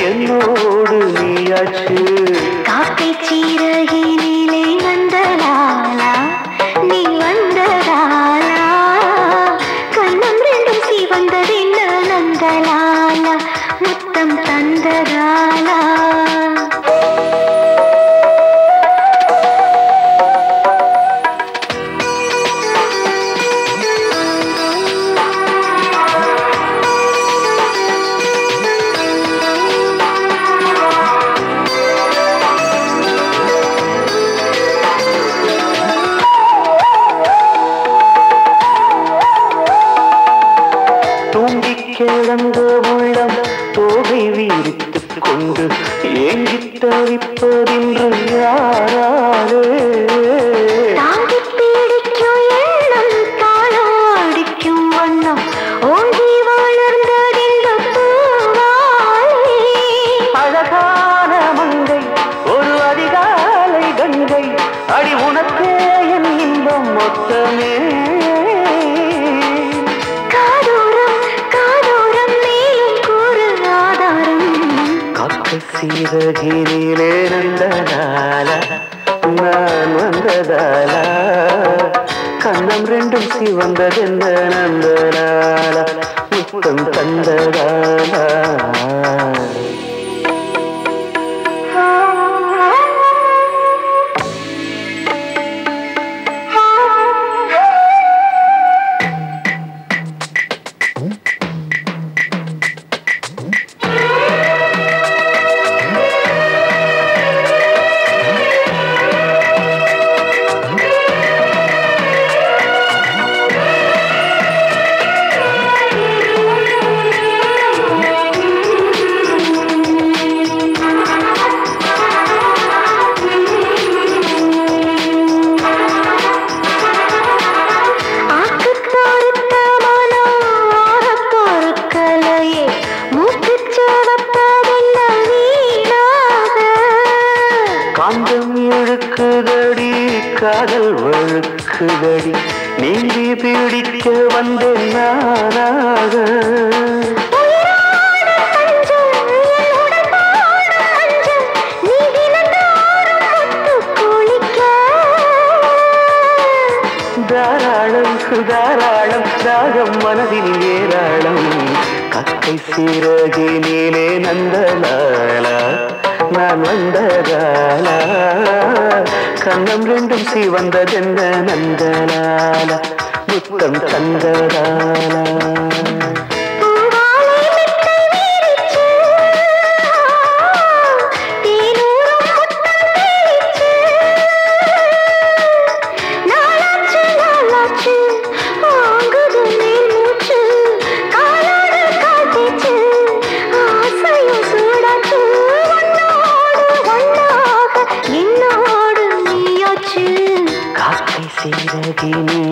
என்னோடு நீயாச்சு. காக்கை சீரகினிலே வந்தலாலா நீ வந்ததாலா கண்ணம் ரெண்டும் சிவந்ததென்ன நந்தலாலா முத்தம் தந்ததாலா. கிழந்த உள்ளம் தோகை வீரித்துக் கொண்டு ஏங்கித் தவிப்பதென்று யாராலே தாங்கி பிடிக்கும் எண்ணம் தாளாடிக்கும் வண்ணம் ஓடி வளர்ந்ததிந்த பூவாலே. அழகான மங்கை ஒரு அதிகாலை கங்கை அடி உனக்கே என் இன்பம் மொத்தமே. சீரகினிலே நந்தலாலா நான் வந்ததாலா கண்ணம் ரெண்டும் சிவந்ததென்ன நந்தலாலா முத்தம் தந்ததாலா. காந்தம் இழுக்குதடி காதல் வழுக்குதடி நீந்தி பிடிக்க வந்தேன் நானாக. தாராளம் தாராளம் தாகம் மனதில் ஏராளம் கக்கை சீரகினிலே நந்தலாலா நான் வந்ததாலா கண்ணம் ரெண்டும் சிவந்ததென்ன நந்தலாலா முத்தம் தந்ததாலா. சீரகினிலே